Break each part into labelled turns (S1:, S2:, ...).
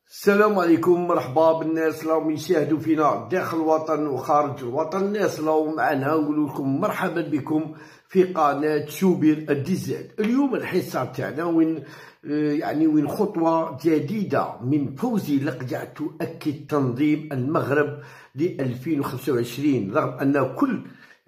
S1: السلام عليكم، مرحبا بالناس اللي راهم يشاهدوا فينا داخل الوطن وخارج الوطن. الناس اللي راهم معنا نقول لكم مرحبا بكم في قناه شوبير الديزاد. اليوم الحصه تاعنا وين خطوه جديده من فوزي لقجع تؤكد تنظيم المغرب ل 2025، رغم ان كل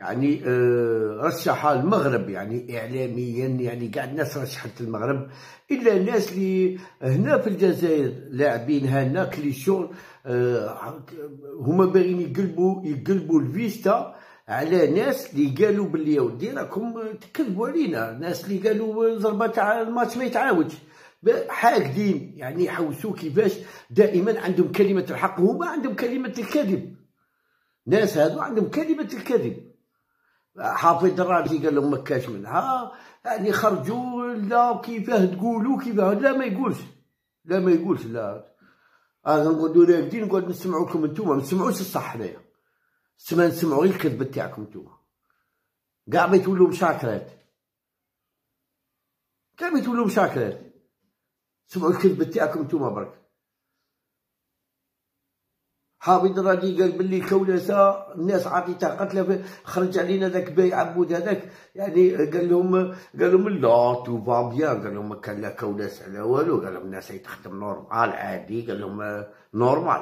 S1: رشح المغرب اعلاميا، كاع الناس رشحت المغرب الا الناس اللي هنا في الجزائر لاعبين هنا كليشون. هما باغيين يقلبوا الفيستا على ناس اللي قالوا باللي يا ودي راكم تكذبوا علينا، ناس اللي قالوا ضربه تاع الماتش ما يتعاودش، حاقدين يحوسوا كيفاش دائما عندهم كلمه الحق، هما عندهم كلمه الكذب. ناس هادو عندهم كلمه الكذب. حافظ الرازي قال لهم ما كاش منها، خرجوا لا كيفاه تقولوا كيفاه، لا ما يقولش لا. انا نقعدوا راقدين نقعد نسمعوكم نتوما، ما نسمعوش الصح حنايا، نسمعوا غير الكذب تاعكم نتوما. كاع ما يتولوا مشاكرات، سمعوا الكذب تاعكم نتوما برك. حافظ الرادي قال باللي كولاسه الناس عطيتها قتله، خرج علينا ذاك باي عبود هذاك، قال لهم لا تو فا بيان، قال لهم ما كان لا كولاس على والو، قال لهم الناس تخدم نورمال عادي، قال لهم نورمال.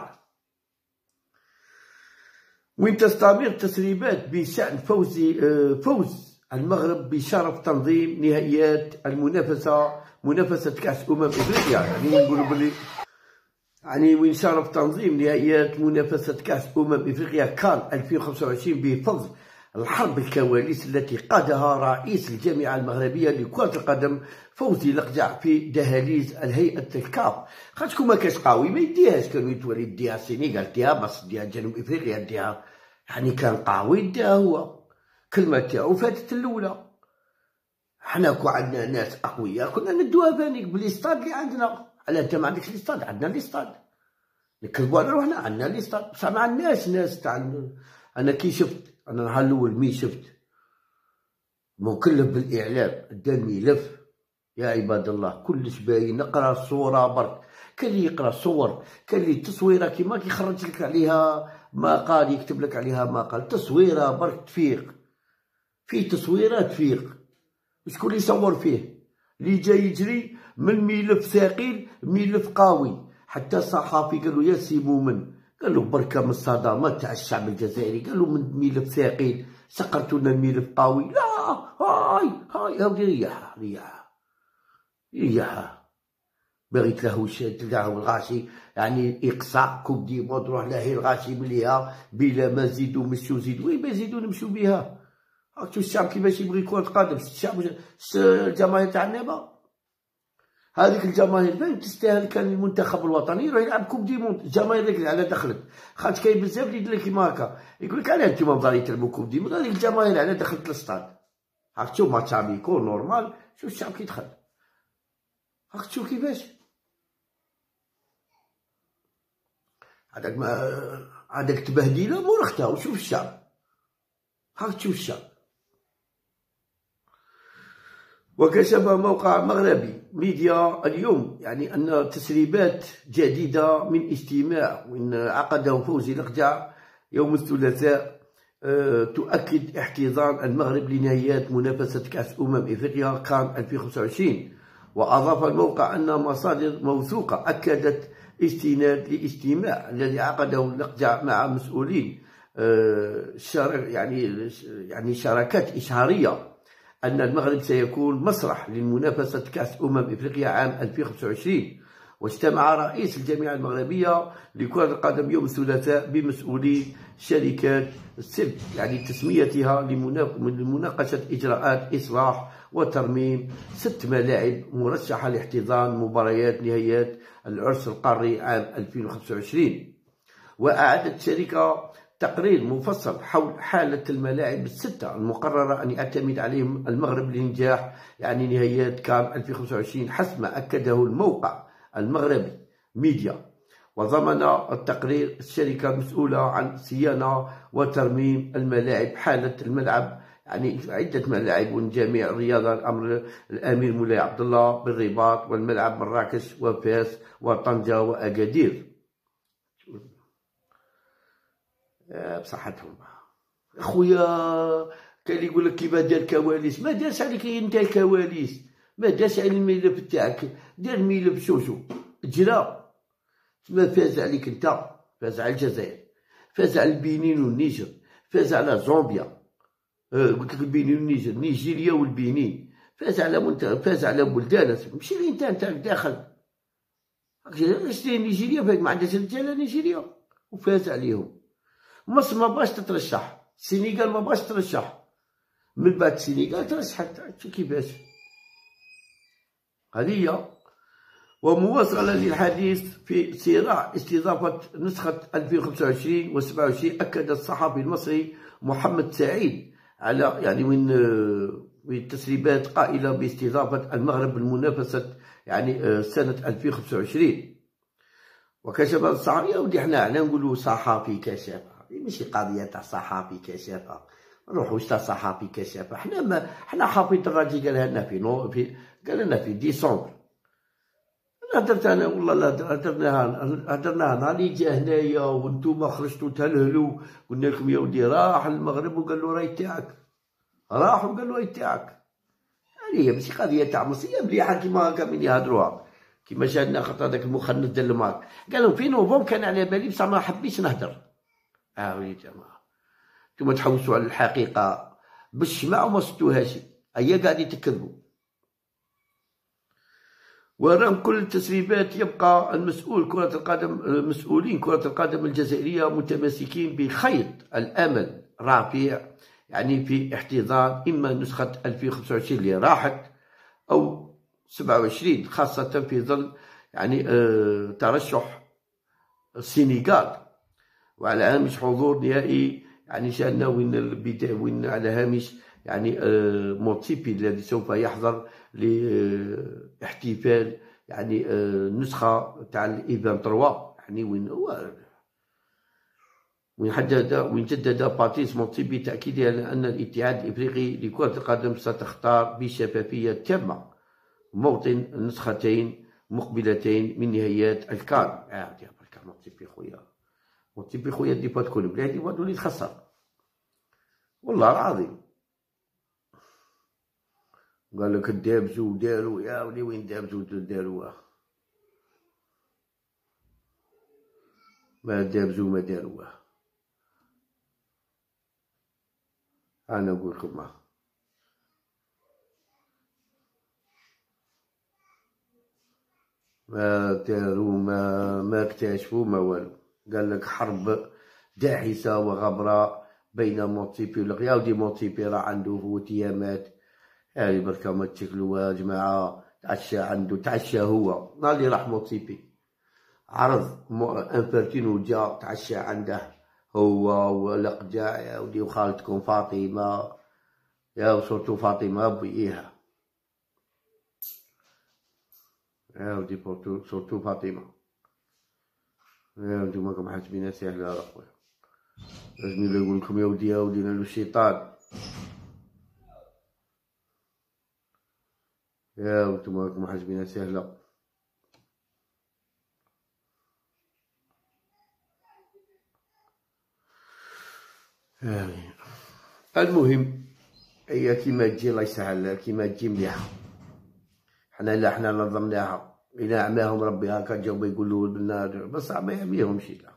S1: وين تستمر تسريبات بشأن فوز المغرب بشرف تنظيم نهائيات منافسة كأس أفريقيا. نقولوا باللي وين شرف تنظيم نهائيات منافسة كأس أفريقيا كان 2025 بفضل الحرب الكواليس التي قادها رئيس الجامعة المغربية لكرة القدم فوزي لقجع في دهاليز الهيئة الكاف. خاطر ما كاش قاوي ما يديهاش، كانوا يتولي يديها السنغال ديها، بس ديها جنوب افريقيا ديها، كان قاوي ديها هو، كلمة تاعو فاتت الاولى. حنا كون عندنا ناس اقوياء كنا ندوها فانيك بالإستاد اللي عندنا. على انت ما عندكش الإستاد، عندنا الإستاد، نكذبوا على روحنا، عندنا الإستاد بصح ما عندناش ناس تاع. انا كي شفت، انا النهار الاول مي شفت مكلف بالاعلام دا الملف، يا عباد الله كلش باين، نقرا الصوره برك، كان اللي يقرا الصور، كان اللي التصويره كيما كيخرج لك عليها مقال، يكتب لك عليها مقال، تصويره برك تفيق، في تصويره تفيق. شكون اللي يصور فيه؟ اللي جاي يجري من ملف ثقيل، ملف قوي. حتى الصحافي قالوا يا سي مؤمن، قال له بركه من الصدمات تاع الشعب الجزائري، قال له من ملف ثقيل سقرتوا لنا ملف قوي. لا هاي يا ودي ريحها باغي تلقاه الغاشي، اقصاء كوب دي مود، روح لاهي الغاشي مليها بلا ما زيدو مشيو زيدو، وين ما زيدو نمشيو بها. هاكتو الشعب كيفاش يبغي كرة قدم، الشعب الجماهير تاع النبا، هذيك الجماهير فين تستاهل. كان المنتخب الوطني يروح يلعب كوب دي موند، الجماهير اللي على دخلت، خاطر كاين بزاف اللي يدير لك كيما هكا، يقول لك علاه نتوما مضارين تلعبوا كوب دي موند، هذيك الجماهير على دخلت للستاد. هاك تشوف ماتش اميكو نورمال، شوف الشعب كي دخل، هاك تشوف كيفاش هذاك تبهديله مرختها، وشوف الشعب، هاك تشوف الشعب. وكشف موقع مغربي ميديا اليوم أن تسريبات جديدة من اجتماع عقده فوزي لقجع يوم الثلاثاء تؤكد احتضان المغرب لنهائيات منافسة كأس أفريقيا كان 2025. وأضاف الموقع أن مصادر موثوقة أكدت استناد لاجتماع الذي عقده لقجع مع مسؤولين شراكات إشهارية أن المغرب سيكون مسرح للمنافسة كأس أفريقيا عام 2025. واجتمع رئيس الجامعة المغربية لكرة القدم يوم الثلاثاء بمسؤولي شركات السب، تسميتها لمناقشة إجراءات إصلاح وترميم 6 ملاعب مرشحة لاحتضان مباريات نهائيات العرس القاري عام 2025. وأعدت الشركة تقرير مفصل حول حالة الملاعب ال6 المقررة أن يعتمد عليهم المغرب لنجاح نهائيات كان 2025 حسب ما أكده الموقع المغربي ميديا. وضمن التقرير الشركة المسؤولة عن صيانة وترميم الملاعب حالة الملعب يعني عدة ملاعب وجميع الرياضة الأمير مولاي عبد الله بالرباط، والملعب مراكش وفاس وطنجة وأكادير. بصحتهم خويا. كان يقول لك كيما دار كواليس، ما دارش عليك انت الكواليس، ما دارش على الملف تاعك، دار ملف شوشو جرا. ما فاز عليك انت، فاز على الجزائر، فاز على البنين والنيجر، فاز على زامبيا، قلت لك البنين والنيجر، نيجيريا والبنين، فاز على بلدان. ماشي غير انت داخل. نيجيريا ما عندهاش رجاله نيجيريا وفاز عليهم. مصر ما بغاش تترشح، السنغال ما بغاش ترشح، من بعد السنغال ترشحت. كيفاش هذه هي. ومواصلة للحديث في صراع استضافة نسخة 2025 و27، أكد الصحفي المصري محمد سعيد على يعني من تسريبات قائلة باستضافة المغرب لمنافسة يعني سنة 2025. وكشف الصحفي، يا ودي حنا نقولوا صحفي كشف، ماشي قضية تاع صحفي كشافة، نروحوش تاع صحفي كشافة. حنا حافظ الراجل قالها لنا قال لنا في ديسمبر. هدرت انا والله هدرناها نهار اللي جا هنايا وانتوما خرجتو تهلهلو، قلنا لكم يا ودي راح المغرب وقال له راهي تاعك، راح وقال له راهي تاعك. هذه هي ماشي قضية تاع مصرية مليحة كيما هكا من يهدروها، كيما شاهدنا خاطر هذاك المخنث ديال المارك قال لهم في نوفمبر كان على بالي بصح ما حبيتش نهدر. وليدي جماعة نتوما تحوسوا على الحقيقة بالشمع وما صدتوهاش، هيا قاعدين تكذبوا. ورغم كل التسريبات يبقى مسؤولين كرة القدم الجزائرية متمسكين بخيط الأمل رافع، يعني في احتضان إما نسخة 2025 اللي راحت أو 27، خاصة في ظل يعني ترشح السنغال، وعلى هامش حضور نهائي يعني شأنه وين على هامش يعني موتسيبي الذي سوف يحضر لاحتفال يعني النسخة تاع الإيفان 3، يعني وين جدد باتريس موتسيبي تأكيده على أن الاتحاد الإفريقي لكرة القدم ستختار بشفافية تامة موطن النسختين مقبلتين من نهائيات الكان. موتسيبي خويا، موتسيبي خويا ديما تكون بلادي وتولي تخسر والله العظيم. قال لك دابزو دارو، يا ولي وين دابزو داروها؟ ما دابزو ما داروها. انا نقول لكم ما دارو، ما اكتشفوا ما والو. قال لك حرب داحسه وغبراء بين موتسيبي والغيا، ودي موتسيبي راه عنده فوتيامات. هاي بركا ما تشكلوها يا جماعة. تعشى هو نهار اللي راح موتسيبي، عرض انفرتينو جا تعشى عنده هو ولقجا يا ودي، وخالتكم فاطمة يا وصورتو فاطمة بيها، يا ودي صورتو فاطمة. يا ودي ماكم حاسبينها ساهلة يا خويا، لازم نقول لكم يا ودي نالو الشيطان. يا وانتم راكم حاسبينها سهلة. المهم هي كيما تجي الله يسهل، كيما تجي مليحة. حنا نظمناها، إلا عماهم ربي هاكا جاو يقولوا لنا بصح ما يعميهمش. لا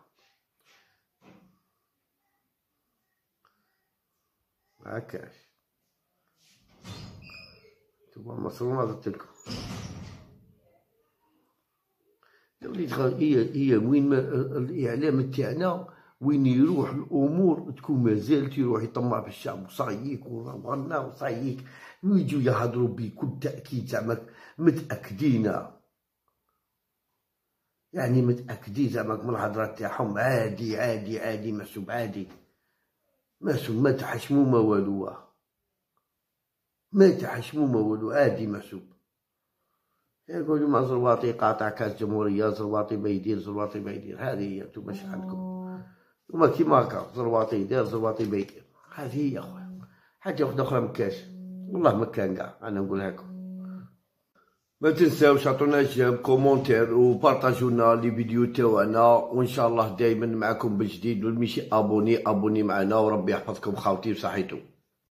S1: هكاش تبغى مصرومة قلتلكم. هي وين الإعلام تاعنا وين يروح الأمور تكون مازالت يروح يطمع في الشعب وصاييك وغنى وصاييك، ويجوا يهضروا بكل تأكيد زعما متأكدين، يعني متأكدين زعما من الهضرات تاعهم عادي محسوب عادي، ما تحشموا ما والو، ما تحشموا ما والو، عادي محسوب. يقولوا ما زرواطي قاطع كاس جمهورية، زرواطي ما يدير، هذه هي. نتوما شحالكم نتوما كيما هكا، زرواطي يدير زرواطي ما يدير، هذه هي خويا. حاجه واحده اخرى مكاش، والله ما كان كاع. انا نقولها لكم. ما تنساوش عطونا جيم كومونتير وبارطاجونا لي فيديو تاعنا، وان شاء الله دائما معكم بجديد. واللي ماشي ابوني معنا، وربي يحفظكم خاوتي وصحيتو.